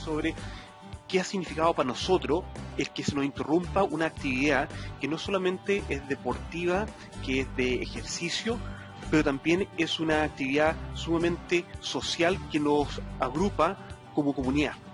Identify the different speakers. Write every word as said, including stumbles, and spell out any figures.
Speaker 1: sobre qué ha significado para nosotros el que se nos interrumpa una actividad que no solamente es deportiva, que es de ejercicio, pero también es una actividad sumamente social que nos agrupa como comunidad.